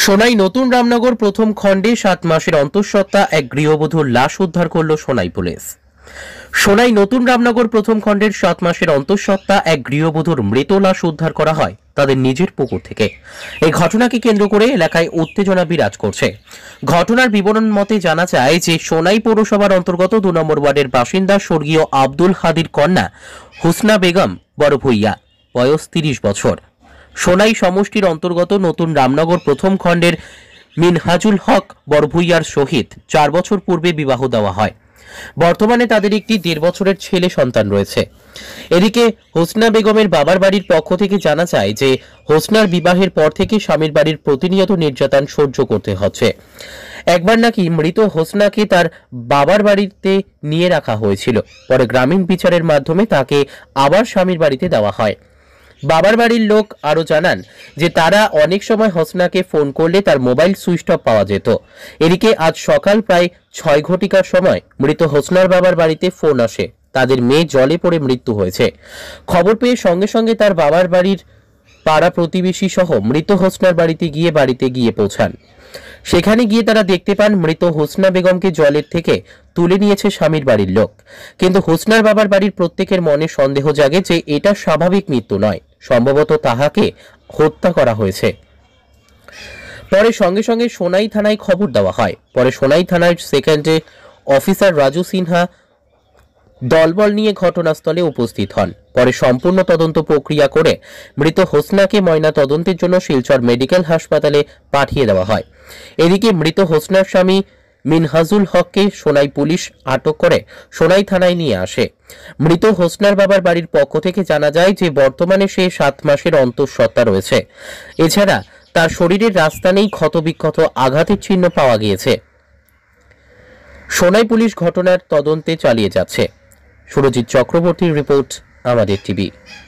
সোনাই নতুন রামনগর প্রথম খণ্ডে 7 মাসের অন্তঃসত্ত্বা এক গৃহবধূর লাশ উদ্ধার করল সোনাই পুলিশ। সোনাই নতুন রামনগর প্রথম খণ্ডের 7 মাসের অন্তঃসত্ত্বা এক গৃহবধূর মৃত লাশ উদ্ধার করা হয় তাদের নিজের পুকুর থেকে। এই ঘটনাকে কেন্দ্র করে এলাকায় উত্তেজনা বিরাজ করছে। ঘটনার বিবরণ মতে জানা যায় যে সোনাই পৌরসভার অন্তর্গত 2 নম্বর ওয়ার্ডের বাসিন্দা স্বর্গীয় আব্দুল হাদির কন্যা হুসনা বেগম বড়ভূইয়া, বয়স 30 বছর। সোনাই সমষ্টির অন্তর্গত নতুন রামনগর প্রথম খণ্ডের মিনহাজুল হক বড়ভূইয়ার সহিত 4 বছর পূর্বে বিবাহ দেওয়া হয়। বর্তমানে তাদের একটি 1.5 বছরের ছেলে সন্তান রয়েছে। এদিকে হোসনা বেগমের বাবার বাড়ির পক্ষ থেকে জানা যায় যে হোসনার বিবাহের পর থেকে স্বামীর বাড়ির প্রতিনিয়ত নির্যাতন সহ্য করতে হচ্ছে। একবার নাকি মৃত হোসনাকে তার বাবার বাড়িতে নিয়ে রাখা হয়েছিল, পরে গ্রামীণ বিচারের মাধ্যমে তাকে আবার স্বামীর বাড়িতে দেওয়া হয়। বাবার বাড়ির লোক আরো জানান যে তারা অনেক সময় হোসনাকে ফোন করলে তার মোবাইল সুইচ অফ পাওয়া যেত। এদিকে আজ সকাল প্রায় 6 ঘটিকার সময় মৃত হোসনার বাবার বাড়িতে ফোন আসে তাদের মেয়ে জলে পড়ে মৃত্যু হয়েছে। খবর পেয়ে সঙ্গে সঙ্গে তার বাবার বাড়ির পাড়া প্রতিবেশী সহ মৃত হোসনার বাড়িতে গিয়ে পৌঁছান। সেখানে গিয়ে তারা দেখতে পান মৃত হোসনা বেগমকে জলের থেকে তুলে নিয়েছে স্বামীর বাড়ির লোক। কিন্তু হোসনার বাবার বাড়ির প্রত্যেকের মনে সন্দেহ জাগে যে এটা স্বাভাবিক মৃত্যু নয়, সম্ভবত তাহাকে হত্যা করা হয়েছে। পরে সঙ্গে সঙ্গে সোনাই থানায় খবর দেওয়া হয়। পরে সোনাই থানার সেকেন্ড অফিসার রাজু সিনহা দলবল নিয়ে ঘটনাস্থলে উপস্থিত হন। পরে সম্পূর্ণ তদন্ত প্রক্রিয়া করে মৃত হোসনাকে ময়না তদন্তের জন্য শিলচর মেডিকেল হাসপাতালে পাঠিয়ে দেওয়া হয়। এদিকে মৃত হোসনার স্বামী মিনহাজুল হককে সোনাই পুলিশ আটক করে সোনাই থানায় নিয়ে আসে। মৃত হোসনার বাবার বাড়ির পক্ষ থেকে জানা যায় যে বর্তমানে সে 7 মাসের অন্তঃসত্ত্বা রয়েছে। এছাড়া তার শরীরের রাস্তানেই ক্ষতবিক্ষত আঘাতের চিহ্ন পাওয়া গিয়েছে। সোনাই পুলিশ ঘটনার তদন্তে চালিয়ে যাচ্ছে। সুরজিৎ চক্রবর্তীর রিপোর্ট, আমাদের টিভি।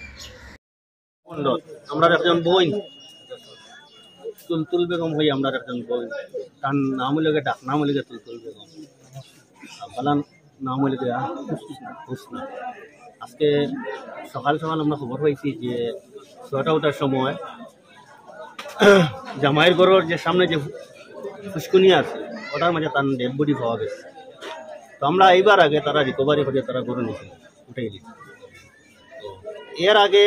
আমরা একজন বোন তুলতুল বেগম হই, আমরা একজন বোন, তার নাম হইলে ডাক নাম হইলে তুলতুল বেগম, বালান নাম হইলে হুসনা। আজকে সকাল সকাল আমরা খবর পাইছি যে 6টার সময় জামাইয়ের ঘরের যে সামনে যে ফুসকুনি আছে ওটার মাঝে তার ডেড বডি পাওয়া গেছে। তো আমরা এইবার আগে তারা রিকভারি করে তারা গরু নিয়েছিল, উঠেই দিচ্ছে। তো এর আগে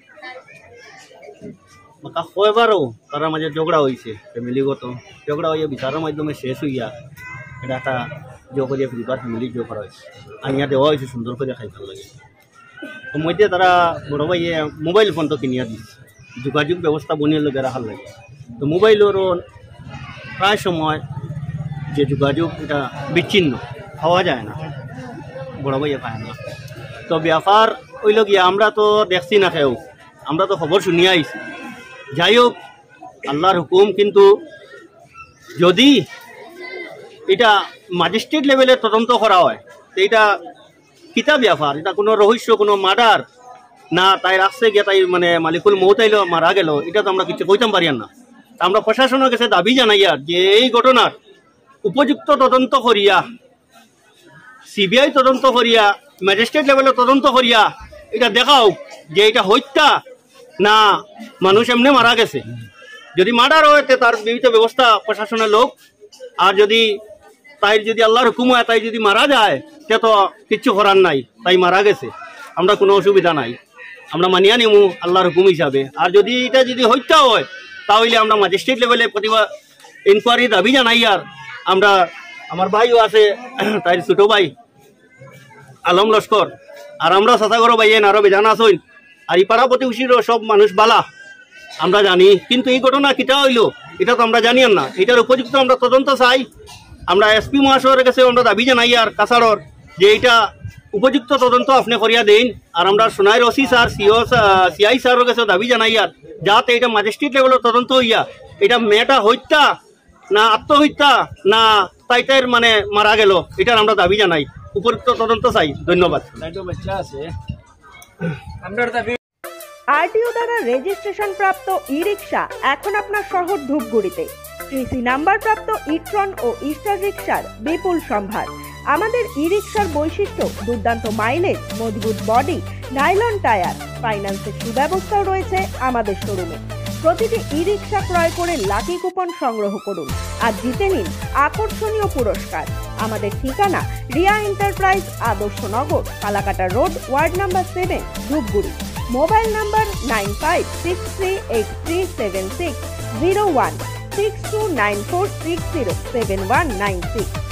কয়বারও তারা মাঝে ঝগড়া হয়েছে, ফ্যামিলিগত ঝগড়া হইয়া বিচারের মাধ্যমে শেষ হইয়া এটা একটা জো করিয়া পরিবার ফ্যামিলি জো করা হয়েছে, আনিয়া দেওয়া হয়েছে সুন্দর করে খাইতে লাগে। তো মধ্যে তারা বড় ভাইয়ে মোবাইল ফোন তো কিনিয়া দিচ্ছে, যোগাযোগ ব্যবস্থা বনিয়ে লোকে রাখার লাগে। তো মোবাইলেরও প্রায় সময় যে যোগাযোগ এটা বিচ্ছিন্ন, পাওয়া যায় না, বড় ভাইয়া পায় না। তো ব্যাপার হইল গিয়া আমরা তো দেখছি না কেউ, আমরা তো খবর শুনিয়ে আইছি। যাই হোক, আল্লাহর হুকুম, কিন্তু যদি এটা ম্যাজিস্ট্রেট লেভেলে তদন্ত করা হয় তো এটা কিতা ব্যাপার, এটা কোনো রহস্য, কোনো মার্ডার না তাই রাখছে গিয়ে তাই মানে মালিকুল মৌত আইল মারা গেল, এটা তো আমরা কিছু কইতাম পারি না। আমরা প্রশাসনের কাছে দাবি জানাইয়া যে এই ঘটনার উপযুক্ত তদন্ত করিয়া, সিবিআই তদন্ত করিয়া, ম্যাজিস্ট্রেট লেভেলে তদন্ত করিয়া এটা দেখাও যে এটা হত্যা না মানুষ এমনি মারা গেছে। যদি মার্ডার হয় তার বিহিত ব্যবস্থা প্রশাসনের লোক, আর যদি তাই যদি আল্লাহর হুকুম হয় তাই যদি মারা যায় সে তো কিচ্ছু করার নাই, তাই মারা গেছে, আমরা কোনো অসুবিধা নাই, আমরা মানিয়া নিমু আল্লাহর হুকুম হিসাবে। আর যদি এটা যদি হত্যা হয় তাহলে আমরা ম্যাজিস্ট্রেট লেভেলে প্রতিভা ইনকোয়ারি দাবি জানাই। আর আমরা আমার ভাইও আছে, তাই ছোট ভাই আলম লস্কর, আর আমরা সাতাগর ভাইয়েন আরো বেজান আসইন, আর এই পাড়া প্রতিবেশীরও সব মানুষ বালা আমরা জানি। কিন্তু এই ঘটনা কিটা হইলো এটা তো আমরা জানি না, এটার উপযুক্ত আমরা তদন্ত চাই। আমরা এসপি মহাশয়ের কাছে আমরা দাবি জানাই আর কাছাড়র যে এটা উপযুক্ত তদন্ত আপনি করিয়া দেন। আর আমরা সোনাইর ওসি স্যার, সিআই স্যারের কাছে দাবি জানাই আর যাতে এটা ম্যাজিস্ট্রেট লেভেলের তদন্ত হইয়া এটা মেয়েটা হত্যা না আত্মহত্যা না তাইটার মানে মারা গেল, এটার আমরা দাবি জানাই, উপযুক্ত তদন্ত চাই। ধন্যবাদ। আরটিও দ্বারা রেজিস্ট্রেশন প্রাপ্ত ই রিক্সা এখন আপনার শহর ধূপগুড়িতে। কৃষি নাম্বার প্রাপ্ত ইট্রন ও ইস্টার রিক্সার বিপুল সম্ভার। আমাদের ই রিক্সার বৈশিষ্ট্য দুর্দান্ত মাইলেজ, মজবুত বডি, নাইলন টায়ার, ফাইন্যান্সের সুব্যবস্থাও রয়েছে আমাদের শোরুমে। প্রতিটি ই রিক্সা ক্রয় করে লাকি কুপন সংগ্রহ করুন আর জিতে নিন আকর্ষণীয় পুরস্কার। আমাদের ঠিকানা Riya enterprise, Adarshnagar, Kalakata road, ward number 7, Dhupguri. Mobile number 9563837601, 6294607196।